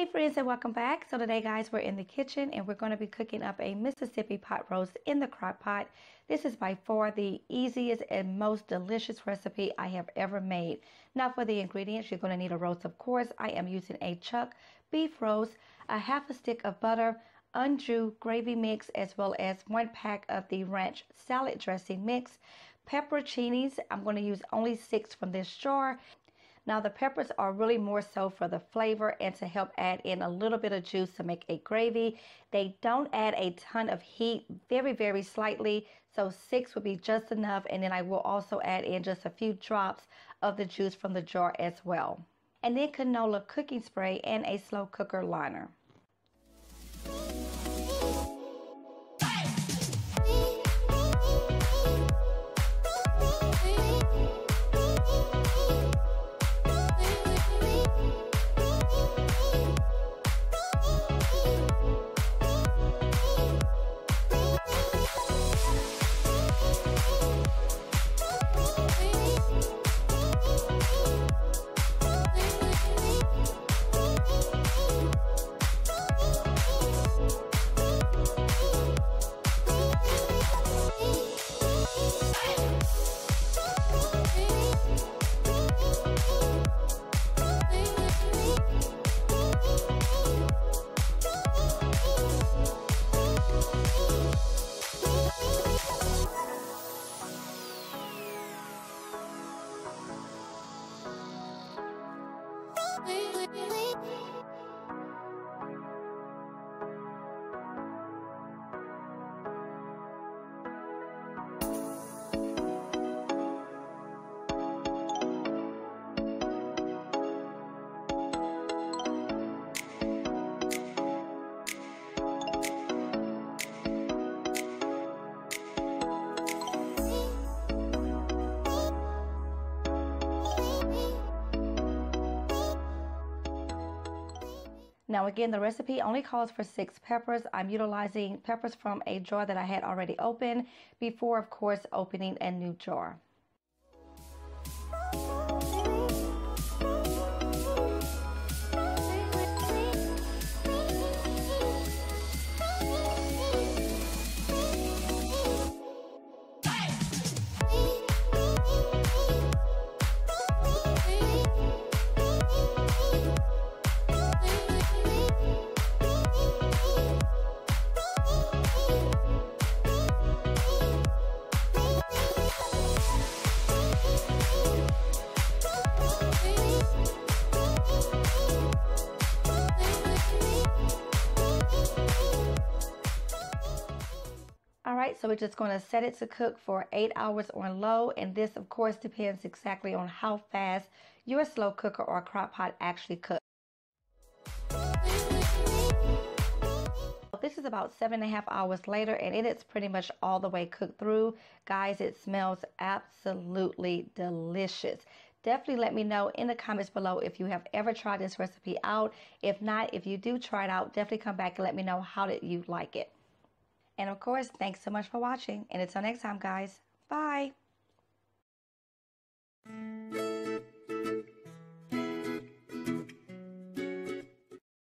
Hey friends, and welcome back. So today guys, we're in the kitchen and we're going to be cooking up a Mississippi pot roast in the crock pot. This is by far the easiest and most delicious recipe I have ever made. Now for the ingredients, you're going to need a roast, of course. I am using a chuck beef roast, a half a stick of butter, Anjou gravy mix, as well as 1 pack of the ranch salad dressing mix, pepperoncinis. I'm going to use only 6 from this jar. Now the peppers are really more so for the flavor and to help add in a little bit of juice to make a gravy. They don't add a ton of heat, very slightly, so 6 would be just enough. And then I will also add in just a few drops of the juice from the jar as well. And then canola cooking spray and a slow cooker liner. Now again, the recipe only calls for 6 peppers. I'm utilizing peppers from a jar that I had already opened before, of course, opening a new jar. Alright, so we're just going to set it to cook for 8 hours on low, and this of course depends exactly on how fast your slow cooker or crock pot actually cooks. This is about 7.5 hours later, and it is pretty much all the way cooked through. Guys, it smells absolutely delicious. Definitely let me know in the comments below if you have ever tried this recipe out. If not, if you do try it out, definitely come back and let me know how did you like it. And of course, thanks so much for watching. And until next time, guys, bye.